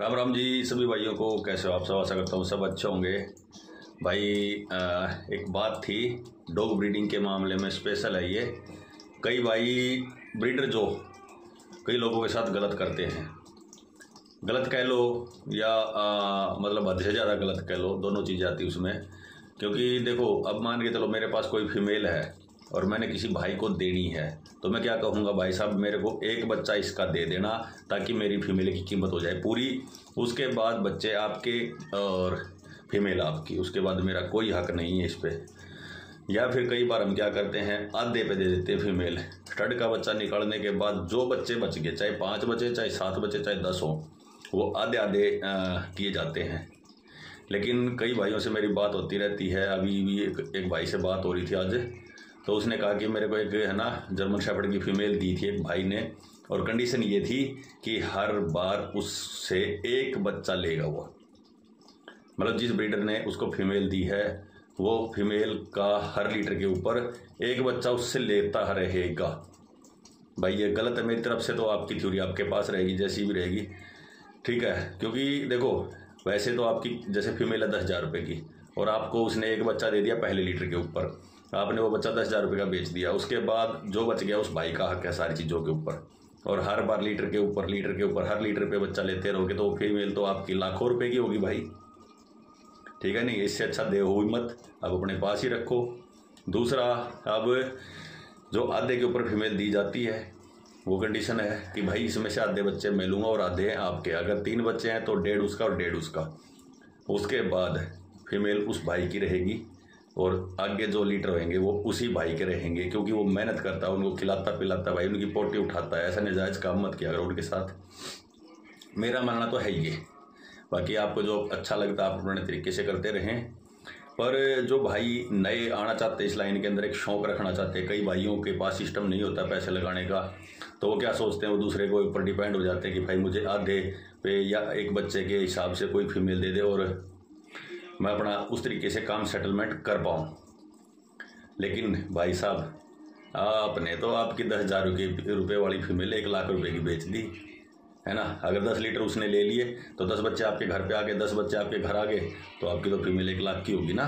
राम राम जी सभी भाइयों को। कैसे हो आप सब? आशा करता हूँ सब अच्छे होंगे। भाई एक बात थी, डॉग ब्रीडिंग के मामले में स्पेशल है ये। कई भाई ब्रीडर जो कई लोगों के साथ गलत करते हैं, गलत कह लो या मतलब हद से ज़्यादा गलत कह लो, दोनों चीज़ें आती उसमें। क्योंकि देखो, अब मान के चलो मेरे पास कोई फीमेल है और मैंने किसी भाई को देनी है, तो मैं क्या कहूँगा, भाई साहब मेरे को एक बच्चा इसका दे देना ताकि मेरी फीमेल की कीमत हो जाए पूरी। उसके बाद बच्चे आपके और फीमेल आपकी, उसके बाद मेरा कोई हक नहीं है इस पर। या फिर कई बार हम क्या करते हैं, आधे पे दे देते हैं फीमेल। स्टड का बच्चा निकालने के बाद जो बच्चे बच गए, चाहे 5 बचे, चाहे 7 बचे, चाहे 10 हो, वो आधे आधे किए जाते हैं। लेकिन कई भाइयों से मेरी बात होती रहती है। अभी भी एक भाई से बात हो रही थी आज, तो उसने कहा कि मेरे को एक है ना जर्मन शेफर्ड की फीमेल दी थी एक भाई ने, और कंडीशन ये थी कि हर बार उससे एक बच्चा लेगा वो। मतलब जिस ब्रीडर ने उसको फीमेल दी है वो फीमेल का हर लीटर के ऊपर एक बच्चा उससे लेता रहेगा। भाई ये गलत है मेरी तरफ से, तो आपकी थ्योरी आपके पास रहेगी जैसी भी रहेगी, ठीक है। क्योंकि देखो, वैसे तो आपकी जैसे फीमेल है 10,000 रुपये की, और आपको उसने एक बच्चा दे दिया पहले लीटर के ऊपर, आपने वो बच्चा 10,000 रुपये का बेच दिया। उसके बाद जो बच गया उस भाई का हक है सारी चीज़ों के ऊपर, और हर बार लीटर के ऊपर हर लीटर पे बच्चा लेते रहोगे तो फीमेल तो आपकी लाखों रुपए की होगी भाई, ठीक है। नहीं, इससे अच्छा दे हो मत, अब अपने पास ही रखो। दूसरा, अब जो आधे के ऊपर फीमेल दी जाती है वो कंडीशन है कि भाई इसमें से आधे बच्चे मैं लूँगा और आधे हैं आपके। अगर 3 बच्चे हैं तो 1.5 उसका और 1.5 उसका। उसके बाद फीमेल उस भाई की रहेगी और आगे जो लीटर होंगे वो उसी भाई के रहेंगे, क्योंकि वो मेहनत करता है, उनको खिलाता पिलाता भाई, उनकी पोटी उठाता है। ऐसा नाजायज़ काम मत किया करो उनके साथ, मेरा मानना तो है ये। बाकी आपको जो अच्छा लगता है आप अपने तरीके से करते रहें। पर जो भाई नए आना चाहते हैं इस लाइन के अंदर, एक शौक़ रखना चाहते हैं, कई भाइयों के पास सिस्टम नहीं होता पैसे लगाने का, तो वो क्या सोचते हैं, वो दूसरे को ऊपर डिपेंड हो जाते हैं कि भाई मुझे आधे पे या एक बच्चे के हिसाब से कोई फीमेल दे दे और मैं अपना उस तरीके से काम सेटलमेंट कर पाऊँ। लेकिन भाई साहब, आपने तो आपकी 10,000 रुपये वाली फीमेल 1 लाख रुपए की बेच दी है ना। अगर 10 लीटर उसने ले लिए तो 10 बच्चे आपके घर पे आ गए, 10 बच्चे आपके घर आ गए, तो आपकी तो फीमेल 1 लाख की होगी ना,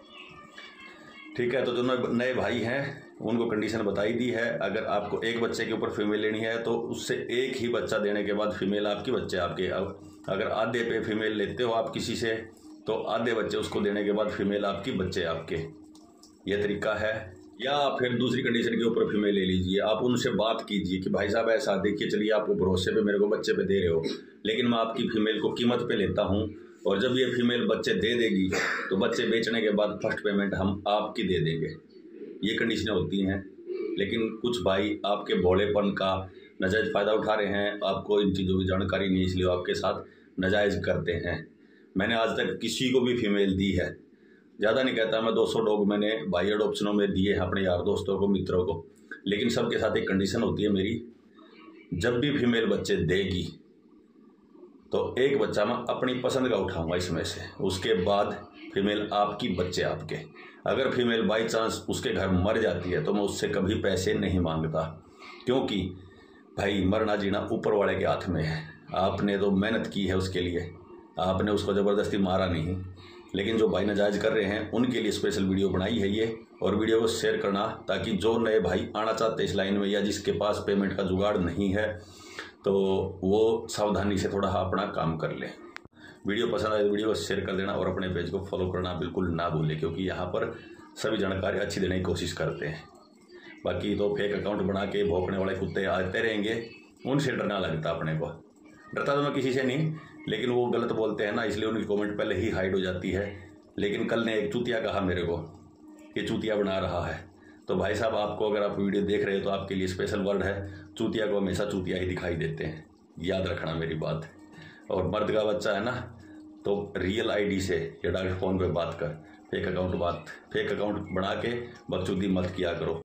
ठीक है। तो जो नए भाई हैं उनको कंडीशन बताई दी है, अगर आपको एक बच्चे के ऊपर फीमेल लेनी है तो उससे एक ही बच्चा देने के बाद फीमेल आपकी, बच्चे आपके। अब अगर आधे पे फीमेल लेते हो आप किसी से, तो आधे बच्चे उसको देने के बाद फीमेल आपकी, बच्चे आपके। ये तरीका है। या फिर दूसरी कंडीशन के ऊपर फीमेल ले लीजिए, आप उनसे बात कीजिए कि भाई साहब ऐसा देखिए, चलिए आपको भरोसे पे मेरे को बच्चे पे दे रहे हो, लेकिन मैं आपकी फीमेल को कीमत पे लेता हूँ, और जब ये फीमेल बच्चे दे देगी तो बच्चे बेचने के बाद फर्स्ट पेमेंट हम आपकी दे देंगे। ये कंडीशनें होती हैं। लेकिन कुछ भाई आपके भोलेपन का नाजायज़ फ़ायदा उठा रहे हैं, आपको इन चीज़ों की जानकारी नहीं, इसलिए आपके साथ नाजायज़ करते हैं। मैंने आज तक किसी को भी फीमेल दी है, ज़्यादा नहीं कहता मैं, 200 डॉग मैंने भाई अडोप्शनों में दिए हैं अपने यार दोस्तों को, मित्रों को। लेकिन सबके साथ एक कंडीशन होती है मेरी, जब भी फीमेल बच्चे देगी तो एक बच्चा मैं अपनी पसंद का उठाऊंगा इसमें से, उसके बाद फीमेल आपकी, बच्चे आपके। अगर फीमेल बाई चांस उसके घर मर जाती है तो मैं उससे कभी पैसे नहीं मांगता, क्योंकि भाई मरना जीना ऊपर वाले के हाथ में है। आपने तो मेहनत की है उसके लिए, आपने उसको ज़बरदस्ती मारा नहीं। लेकिन जो भाई नाजायज़ कर रहे हैं उनके लिए स्पेशल वीडियो बनाई है ये, और वीडियो को शेयर करना ताकि जो नए भाई आना चाहते हैं इस लाइन में, या जिसके पास पेमेंट का जुगाड़ नहीं है, तो वो सावधानी से थोड़ा अपना काम कर ले। वीडियो पसंद आए तो वीडियो को शेयर कर देना, और अपने पेज को फॉलो करना बिल्कुल ना भूलें, क्योंकि यहाँ पर सभी जानकारी अच्छी देने की कोशिश करते हैं। बाकी तो फेक अकाउंट बना के भौंकने वाले कुत्ते आते रहेंगे, उनसे डरना लगता अपने को। डरता तो मैं किसी से नहीं, लेकिन वो गलत बोलते हैं ना, इसलिए उनकी कमेंट पहले ही हाइड हो जाती है। लेकिन कल ने एक चूतिया कहा मेरे को कि चूतिया बना रहा है, तो भाई साहब आपको, अगर आप वीडियो देख रहे हो तो आपके लिए स्पेशल वर्ड है, चूतिया को हमेशा चूतिया ही दिखाई देते हैं, याद रखना मेरी बात। और मर्द का बच्चा है ना, तो रियल आईडी से या डायरेक्ट फ़ोन पे बात कर, फेक अकाउंट बना के बकचोदी मत किया करो।